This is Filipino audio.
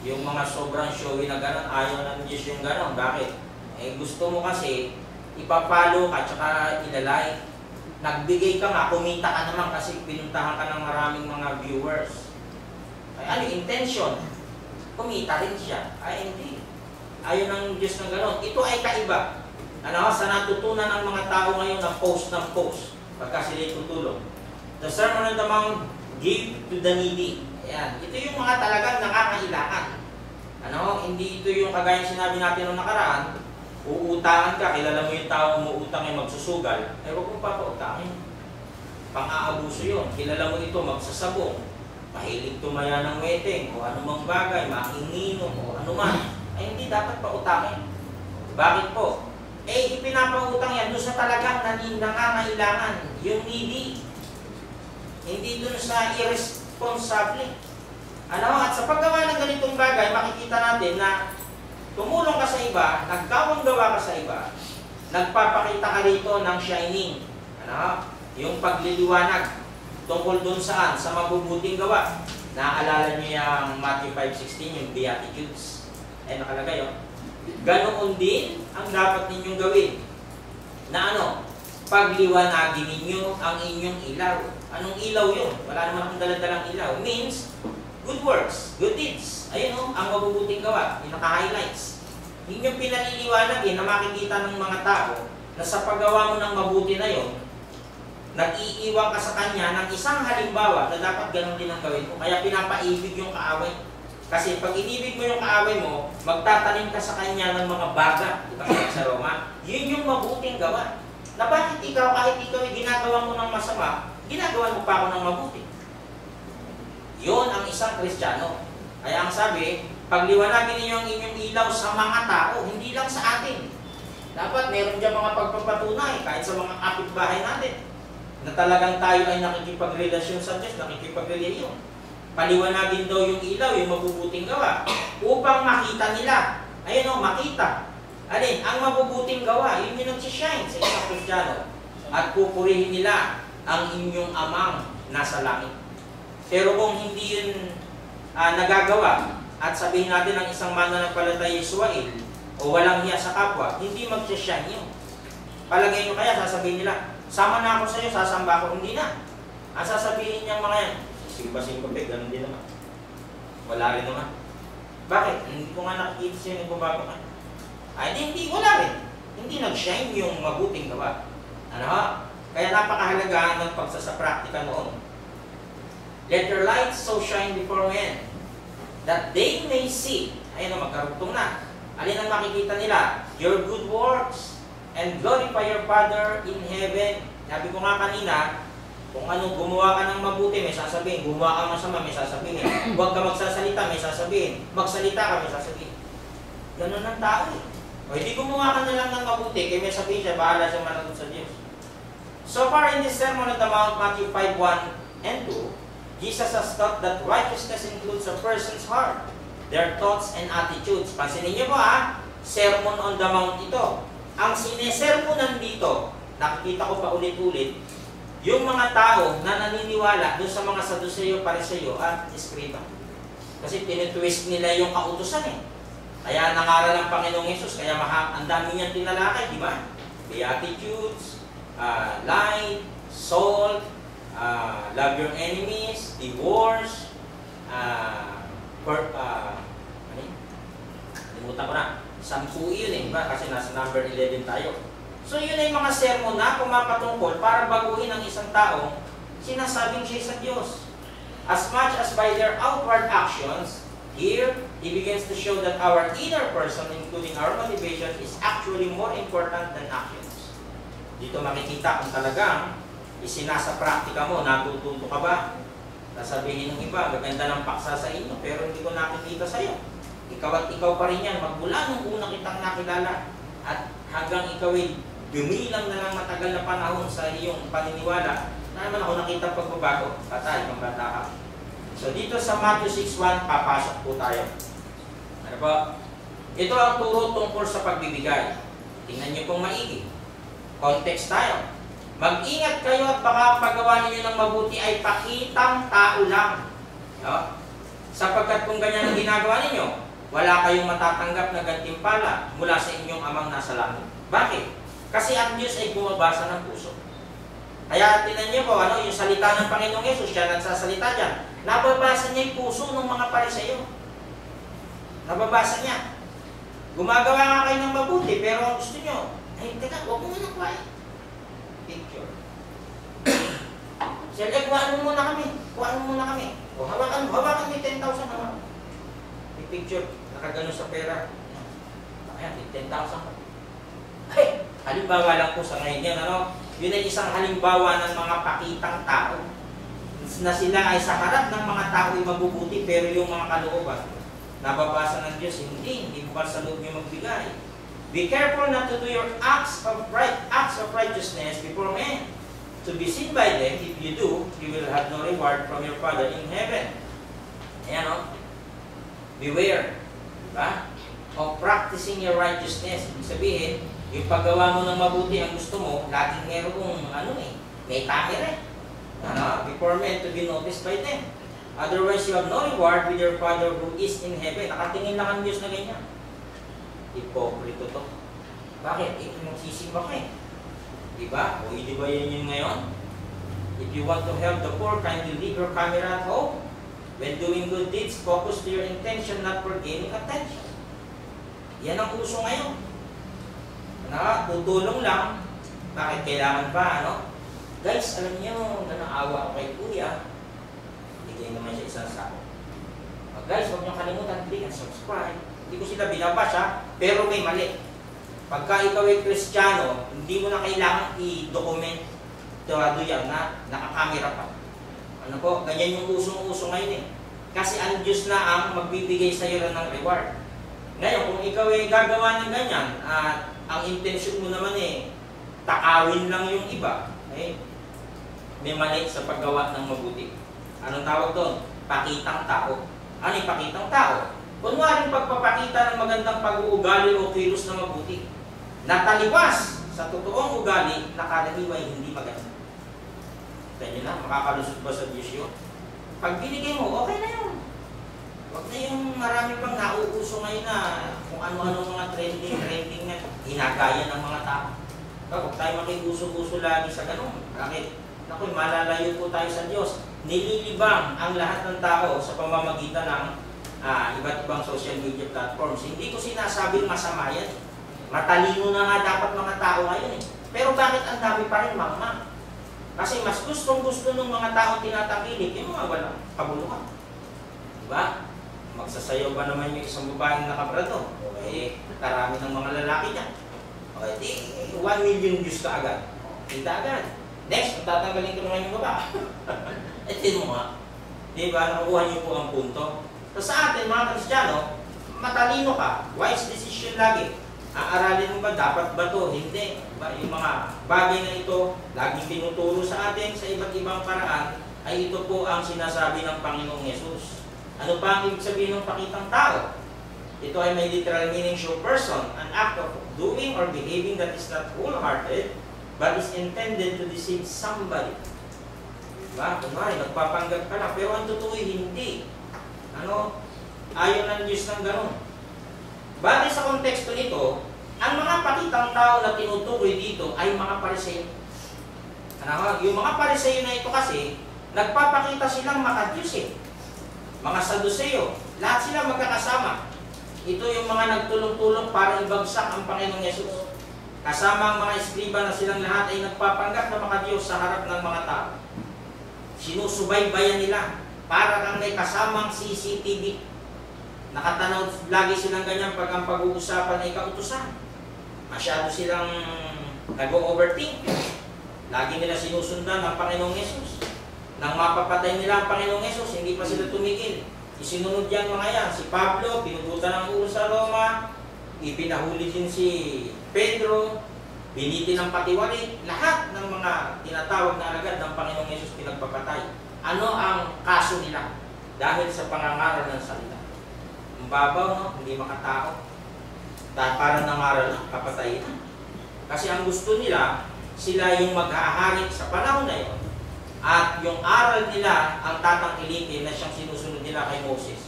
Yung mga sobrang showy na gano'n, ayaw ng Diyos yung gano'n. Bakit? Eh gusto mo kasi, ipapalo ka, tsaka ilalike. Nagbigay ka nga, kumita ka naman kasi pinuntahan ka ng maraming mga viewers. Ay, ano yung intention? Kumita rin siya. Ay, hindi. Ayaw ng Diyos ng gano'n. Ito ay kaiba. Ano, sa natutunan ng mga tao ngayon na post ng post, pagka sila tutulong. The Sermon on the Mount, give to the needy. Ayan. Ito yung mga talagang nakakailangan. Ano, hindi ito yung kagaya sinabi natin noong nakaraan, uutangan ka, kilala mo yung tao umuutang ay magsusugal, ay huwag mong papautangin. Pang-aabuso yun. Kilala mo ito, magsasabong, mahilig tumaya ng weteng, o anumang bagay, makinginom, o anuman, ay hindi dapat pautangin. Bakit po? Eh, ipinapautang yan doon sa talagang nangangailangan, yung needy. Hindi doon sa irresponsable. Ano? At sa paggawa ng ganitong bagay, makikita natin na tumulong ka sa iba, nagkawang gawa ka sa iba, nagpapakita ka rito ng shining. Ano? Yung pagliliwanag tungkol doon saan? Sa mabubuting gawa. Naaalala niyo yung Matthew 5:16, yung Beatitudes. Ay nakalagay, oh. Ganoon din ang dapat ninyong gawin. Na ano? Pagliwanagin ninyo ang inyong ilaw. Anong ilaw yun? Wala naman akong daladalang ilaw. Means, good works, good deeds. Ayun o, ang mabubuting gawa. Yung naka-highlights. Yung pinaliliwanagin na makikita ng mga tao na sa paggawa mo ng mabuti na yun, nag-iiwan ka sa kanya ng isang halimbawa na dapat ganun din ang gawin mo. Kaya pinapaibig yung kaaway. Kasi pag inibig mo yung kaaway mo, magtatanim ka sa kanya ng mga baga. Diba sa Roma? Yun yung mabuting gawa. Na bakit ikaw, kahit ikaw ay ginagawa mo ng masama, ginagawa mo pa ako ng mabuti. Yun ang isang Kristiyano. Kaya ang sabi, pagliwanagin ninyo ang inyong ilaw sa mga tao, hindi lang sa atin. Dapat meron dyan mga pagpapatunay, kahit sa mga kapitbahay natin, na talagang tayo ay nakikipagrelasyon sa Diyos, nakikipagrelasyon. Paliwanagin daw yung ilaw, yung mabubuting gawa, upang makita nila. Ayun o, makita. Alin, ang mabubuting gawa, yun yung nagsishine sa isang Kristiyano. At pupurihin nila ang inyong amang nasa langit. Pero kung hindi yun nagagawa, at sabihin natin ang isang mananampalataya Israel, o walang hiya sa kapwa, hindi magsishine yun. Palagay nyo kaya, sasabihin nila, sama na ako sa iyo, sasamba ako, hindi na. Ang sasabihin niyang mga yan, simba-simba, ganun din naman. Wala rin naman. Bakit? Hindi ko nga nakikita siya yung nagbabago ka. Ay, hindi, wala rin. Hindi nag-shine yung mabuting gawa. Ano? Kaya napakahalaga ng pagsasapraktika noon. Let your light so shine before men, that they may see. Ayun na, magkarugtong na. Alin ang makikita nila? Your good works, and glorify your Father in heaven. Sabi ko nga kanina, kung ano, gumawa ka ng mabuti, may sasabihin. Gumawa ka masama, may sasabihin. Huwag ka magsasalita, may sasabihin. Magsalita ka, may sasabihin. Ganun ang tao eh. O hindi gumawa ka na lang ng mabuti, kaya may sabihin siya, bahala siya managot sa Diyos. So far in this Sermon on the Mount, Matthew 5:1 and 2, Jesus has taught that righteousness includes a person's heart, their thoughts and attitudes. Pansinin niyo po Sermon on the Mount ito. Ang sinesermonan dito, nakikita ko pa ulit-ulit, yung mga tao na naniniwala doon sa mga Saduceo, Pariseo at Eskrito. Kasi tinitwist nila yung kautusan eh. Kaya nangaral ang Panginoong Yesus, kaya ang dami niyang tinalakay, di ba? Beatitudes, light, salt, love your enemies, divorce, limutan ko na, 10 yun eh, diba? Kasi nasa number 11 tayo. So yun ay mga sermon na pumapatungkol para baguhin ang isang tao, sinasabing siya sa Diyos. As much as by their outward actions, here, he begins to show that our inner person, including our motivation, is actually more important than actions. Dito makikita kung talagang isinasa praktika mo, natututo ka ba? Sasabihin ng iba, gaganda ng paksa sa inyo, pero hindi ko nakikita sa iyo. Ikaw at ikaw pa rin yan, magmula nung una kitang nakilala, at hanggang ikaw ay dumilang na lang matagal na panahon sa iyong paniniwala, na naman ako nakita pagbabago, patay, kang bata ka. So dito sa Matthew 6:1, papasok po tayo. Ano po? Ito ang turo tungkol sa pagbibigay. Tingnan niyo pong maigi. Context tayo. Mag-ingat kayo at baka paggawa ninyo ng mabuti ay pakitang tao lang. No? Sapagkat kung ganyan ang ginagawa ninyo, wala kayong matatanggap na gantimpala mula sa inyong amang nasa langit. Bakit? Kasi ang Diyos ay bumabasa ng puso. Kaya tinan niyo po, yung salita ng Panginoong Yesus, siya nagsasalita dyan. Nababasa niya yung puso ng mga Pariseyo. Nababasa niya. Gumagawa nga kayo ng mabuti, pero ang gusto niyo, ay, teka, huwag mo na kuhain. Picture. Sir, kuhaan mo muna kami. Kuhaan mo muna kami. O, hawakan mo 10,000 naman. May picture, nakagano sa pera. Ayan, 10,000. Ay, halimbawa lang po sa ngayon yan, yun ay isang halimbawa ng mga pakitang tao na sila ay sa harap ng mga tao ay mabubuti, pero yung mga kalooban, nababasa ng Diyos, hindi bukal sa loob niyo magbigay. Be careful not to do your acts of righteousness before men, to be seen by them. If you do, you will have no reward from your Father in heaven. Ayan, beware, diba? Of practicing your righteousness. Ibig sabihin, yung paggawa mo ng mabuti ang gusto mo, laging merong may camera before men to be noticed by them. Otherwise, you have no reward with your Father who is in heaven. Nakatingin lang ang Diyos na ganyan. Hipokrito to. Bakit? Magsisimba ka Diba? O di ba yun ngayon? If you want to help the poor, kindly leave your camera at home. When doing good deeds, focus to your intention, not for gaining attention. Yan ang uso ngayon. Tutulong lang. Bakit kailangan pa, Guys, alam niyo, nanaawa ako kay Kuya. Bigay naman siya isang sako. Guys, huwag niyo kalimutan, click and subscribe. Hindi ko sila binabash, pero may mali. Pagka ikaw ay Kristiyano, hindi mo na kailangan i-document yan na nakakamera pa. Ganyan yung usong-uso ngayon Kasi ang Diyos na ang magbibigay sa iyo ng reward. Ngayon, kung ikaw ay gagawa ng ganyan, at ang intensyon mo naman takawin lang yung iba, may mali sa paggawa ng mabuti. Anong tawag doon? Pakitang tao. Ano yung pakitang tao? Kunwaring pagpapakita ng magandang pag-uugali o kilos na mabuti, nataliwas sa totoong ugali na kalaliway hindi maganda. Kaya na, makakalusot ba sa Diyos yun? Pag binigay mo, okay na yun. Huwag na yung marami pang nauuso ngayon na kung ano-ano mga trending na hinagaya ng mga tao. Huwag tayo makiuso-uso lagi sa ganun. Bakit? Naku, malalayo po tayo sa Diyos. Nililibang ang lahat ng tao sa pamamagitan ng iba't ibang social media platforms. Hindi ko sinasabing masama yan. Matalino na nga dapat mga tao ngayon Pero bakit ang dami pa rin mangma? Kasi mas gustong-gusto ng mga tao tinatakilik yung mga walang kabuluhan. Diba? Magsasayaw ba naman yung isang babaeng nakabrado? Okay, karami ng mga lalaki niya. Okay, di 1 million views ka agad. Kita agad. Next, tatanggalin ko naman yung baba. Tin mo nga. Diba? Nakukuha niyo po ang punto. So sa atin, mga Kristiyano, matalino ka. Wise decision lagi. Aaralin mo ba? Dapat ba to? Hindi. Diba? Yung mga bagay na ito, laging tinuturo sa atin sa iba't ibang paraan, ay ito po ang sinasabi ng Panginoong Yesus. Ano pa ang ibig sabihin ng pakitang tao? Ito ay may literal meaning, show person, an act of doing or behaving that is not wholehearted, but is intended to deceive somebody. Diba? Kunwari, nagpapanggap ka lang, pero ang totoo hindi. Ayaw ng Diyos ng gano'n. Batay sa konteksto nito, ang mga pakitang tao na tinutukoy dito ay mga Pariseyo. Yung mga Pariseyo na ito kasi, nagpapakita silang maka-Diyos Mga Saduceo, lahat sila magkakasama. Ito yung mga nagtulong-tulong para ibagsak ang Panginoong Yesus. Kasama ang mga eskriba na silang lahat ay nagpapanggap na maka-Diyos sa harap ng mga tao. Sinusubaybayan nila para kang may kasamang CCTV. Nakatanaw lagi silang ganyan pag ang pag-uusapan ay kautusan. Masyado silang nag-overthink. Lagi nila sinusundan ang Panginoong Yesus. Nang mapapatay nila ang Panginoong Yesus, hindi pa sila tumigil. Isinunod yan mga yan. Si Pablo, pinugutan ng ulo sa Roma. Ipinahuli din si Pedro. Binitin ng patiwali. Lahat ng mga tinatawag na alagad ng Panginoong Yesus pinagpapatay. Ano ang kaso nila? Dahil sa pangangaral ng salita. Ang babaw, hindi makatao. Para nangaral lang, papatayin. Kasi ang gusto nila, sila yung maghahari sa panahon na yun. At yung aral nila ang tatangkilikin na siyang sinusunod nila kay Moses.